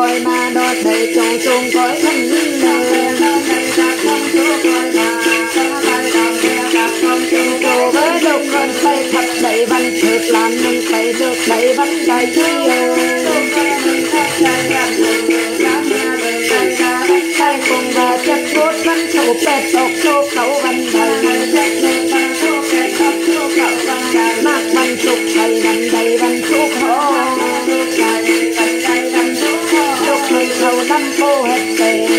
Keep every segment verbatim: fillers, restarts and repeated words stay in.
coi mà đọt đầy trông trông coi thân đồ với độc con tay thật đầy văn thực làm mình phải được đầy văn đầy chi tay cùng và chất cốt văn thủ bẹt tộc số khẩu văn đầy mạc văn trục thầy văn đầy văn trục hổ đục mình thầu năm cô hết tiền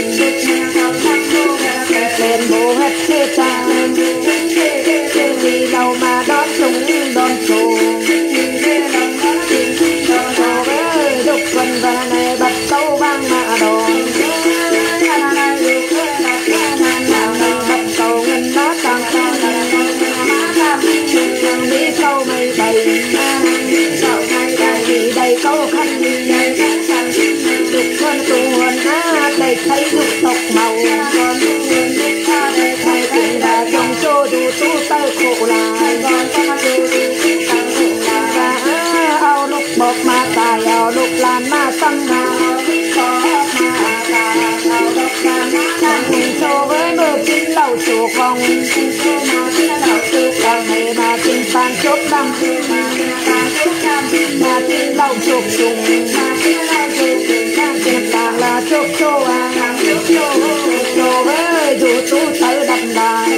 tiền bố hết thế cha vì đâu mà đón chúng đón trù đục quần và này bật tấu vang mạ đồ bật tấu ngân má càng càng đi câu mây đầy vì đầy câu khăn đục quân tù huần á đầy thấy đục tộc màu thầy cũng đã trong chỗ đủ tu tơ khổ lại và ao lúc bột mà tài ao lúc lan mà tâm mà mình cho với mơ chín lầu chùa vòng càng hề mà chín bàn chốt đâm mà chín lầu chụp trùng càng là chốt chô à chô với dù tu tơ đậm đài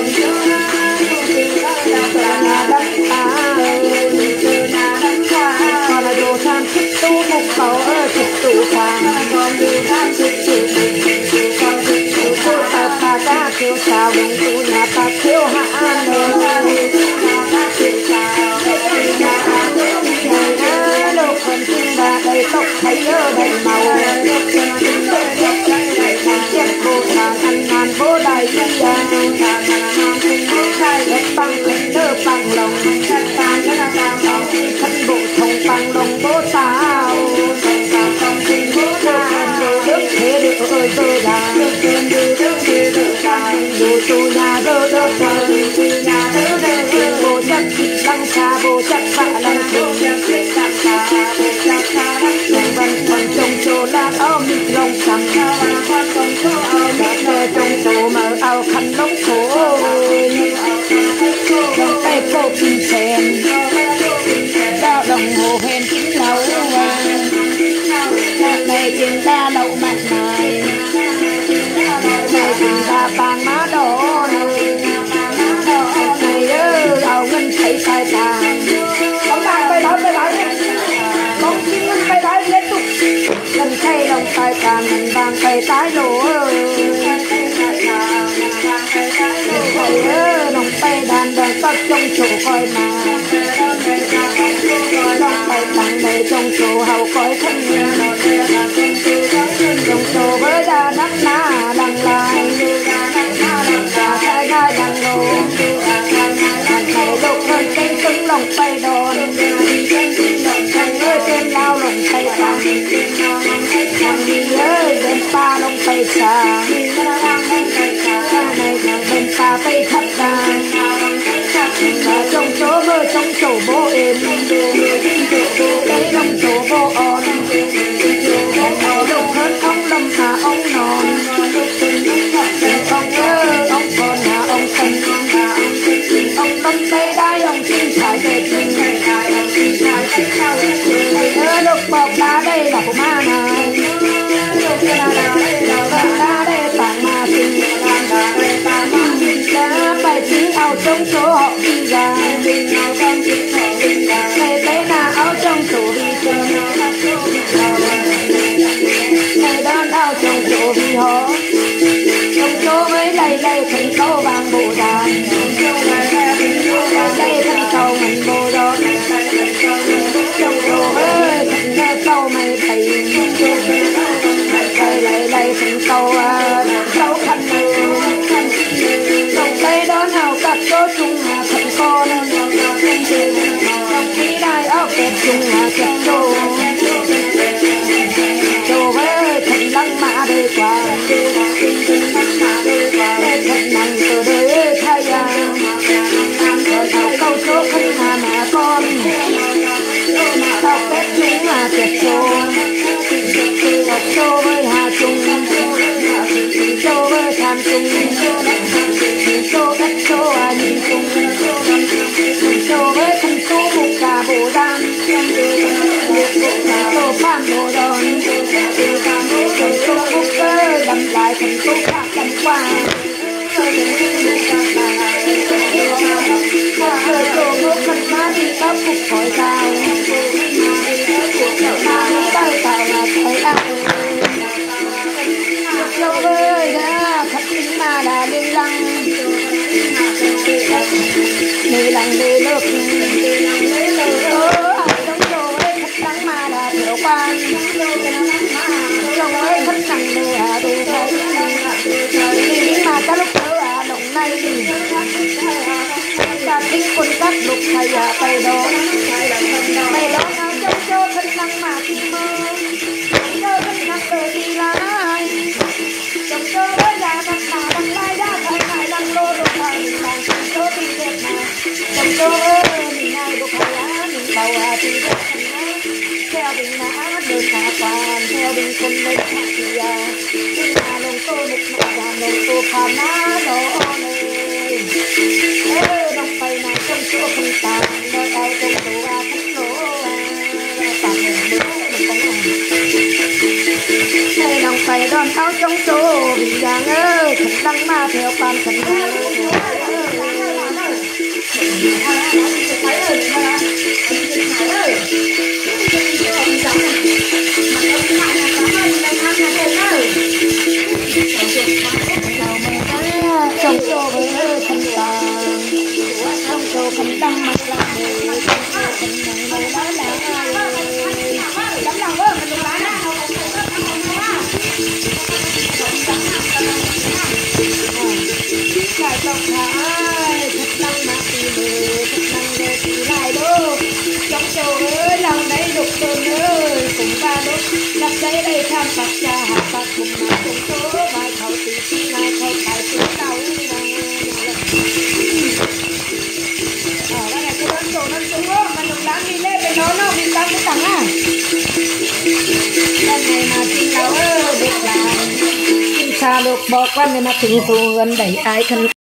còn là đồ tham thích tu mục cầu ở thích tụ thang còn đồ tham thích tụ còn thích tụ tu ta ta ta kêu chào đừng tu nhà ta kêu hạ đồ phần tinh bà đầy tóc thấy ở đầy màu chết bộ thang ăn ngàn bố đầy bằng khẩn đơ bằng lòng thân bộ thông bằng lòng bố tao nước thế được ơi tôi đã dù tu nhà đơ đơ bộ chất đăng xa bộ chất phạ lăng thường văn phần trong chỗ là áo mịt lông sẵn trong chỗ mở áo khăn lông khổ trong tay cô pin sen đao đồng hồ hèn kính lẩu này tiền đa đậu mặt này này tiền đa vàng má đỏ này ơ đào ngân thấy sai tàn bóng bàn bay đói bay đói bóng chim ngân bay đói liên tục lần thay đồng tài tàn mình vàng tay tái đổ thầy ơ đồng tay đàn đàn tắt trong chỗ coi mà đồng tay tặng đầy trong chỗ hầu coi thân trong chỗ với đà nắng ná đằng lại và thay gai đằng đồ thầy đục hơn cánh cứng lòng tay đòn thằng ơi trên lao lòng tay tặng thằng đi ơi bên pa lòng tay xà này thằng bên pa tay thật đà và trong chỗ mơ trong chỗ bố êm đấy trong chỗ bố on thầy đục hơn ông lâm hà ông non ông ơ ông còn hà ông xanh ông lâm tay đai ông chim trái về thầy ơ đục bọc đá đây là của ma này đá đây tảng ma sinh đá bài chính áo trong chỗ họ đi ra thầy thấy là áo trong chỗ đi chơi thầy đón áo trong chỗ đi họ trong chỗ với đây đây thành câu vàng bộ đàn đây thành câu mình bộ đó trong chỗ với thành câu mày thầy đây đây đây thành câu câu khăn trong đây đó nào các cô chung bộ đàn tô phan bộ đòn tô phúc cơ đầm lại thành tô khác đầm qua rồi tô ngô khăn má đi tóc phục khỏi tàu mà đi bay tàu là thấy ai lâu ơi đã khắp tính mà đã đi lăng đi lăng đi nước ơ ai trong chỗ ấy khắp trắng mà đã thiếu quan trong ấy khắp trắng đi à đi thấy đi mà ta lúc nhớ à đồng này ta thích quân các lục thầy à tay đó tay đó nào trong chỗ khắp trắng mà tìm mơ trong chỗ khắp trắng đời đi lại trong chỗ với là bằng mà bằng lai đã phải phải bằng lô đồ thầy bằng trong chỗ đi đẹp mà trong chỗ mình này đồ thầy á mình bầu à thì đẹp theo bình mã đơn hạ quan theo bình quân lên hạ thì à bình hà lồng tô một mẹ và lồng tô phà má đó này ê đồng bày nào trong chỗ không tàn nơi tay trong tổ à thánh lỗ à tàn hình đứa mình có lòng ê đồng bày đòn áo trong chỗ bình giang ơi thật đăng ma theo quan thần ơi trong chỗ với ơi thần tàng trong chỗ thần đăng mặt là người trong chỗ thần đăng người đó là ai đắm lòng ơi mình đừng bán á lại trong thái thật đăng mà tìm người thật đăng để tìm lại đô trong chỗ ơi lòng đấy đục cơn ơi cùng ba đốt đặt giấy đây tham phạt cha hạ phạt cùng mà cùng số bài thầu tìm xin lại thầu phải xuống đầu ở đây là cái đơn chỗ nó xuống đó mà đừng đáng đi lên bên đó nó bị tăng cái tầng á lần này mà xin lão ơi được làm xin xa được bỏ quan này mà tình thù gần đẩy ai thân